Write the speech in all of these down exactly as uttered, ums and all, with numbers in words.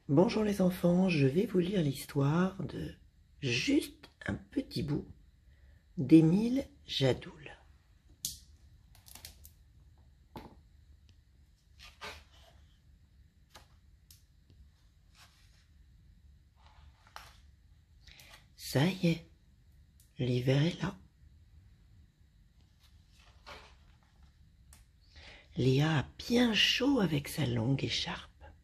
Bonjour les enfants, je vais vous lire l'histoire de Juste un petit bout d'Émile Jadoul. Ça y est, l'hiver est là. Léa a bien chaud avec sa longue écharpe.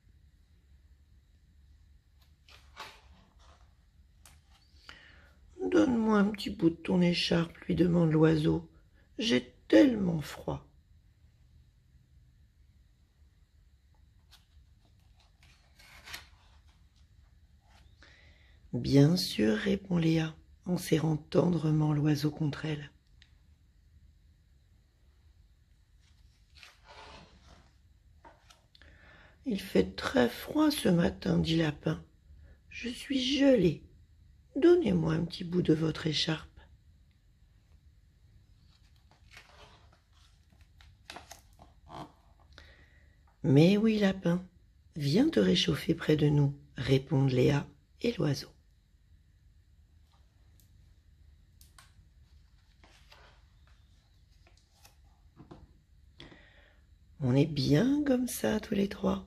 Donne-moi un petit bout de ton écharpe, lui demande l'oiseau. J'ai tellement froid. Bien sûr, répond Léa, en serrant tendrement l'oiseau contre elle. Il fait très froid ce matin, dit Lapin. Je suis gelé. Donnez-moi un petit bout de votre écharpe. Mais oui, Lapin, viens te réchauffer près de nous, répondent Léa et l'oiseau. On est bien comme ça tous les trois.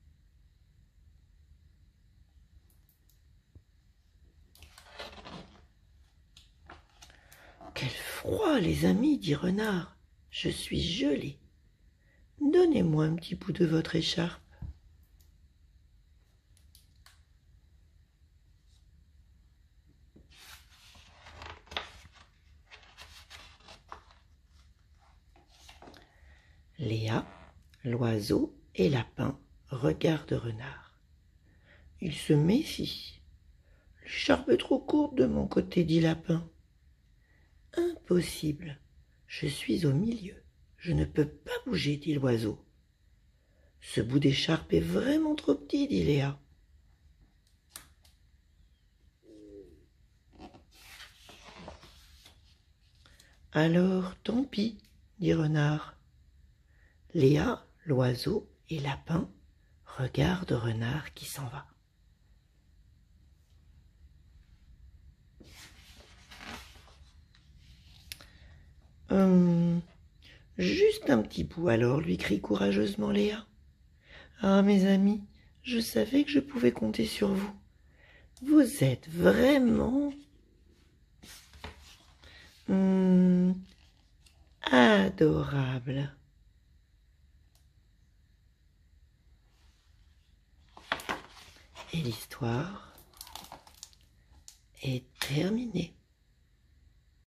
Quel froid, les amis, dit Renard. Je suis gelé. Donnez-moi un petit bout de votre écharpe. Léa, l'oiseau et Lapin regardent Renard. Il se méfie. L'écharpe est trop courte de mon côté, dit Lapin. Impossible, je suis au milieu. Je ne peux pas bouger, dit l'oiseau. Ce bout d'écharpe est vraiment trop petit, dit Léa. Alors, tant pis, dit Renard. Léa, l'oiseau et Lapin regardent Renard qui s'en va. Hum, juste un petit bout alors, lui crie courageusement Léa. Ah, mes amis, je savais que je pouvais compter sur vous. Vous êtes vraiment hum, adorables. Et l'histoire est terminée.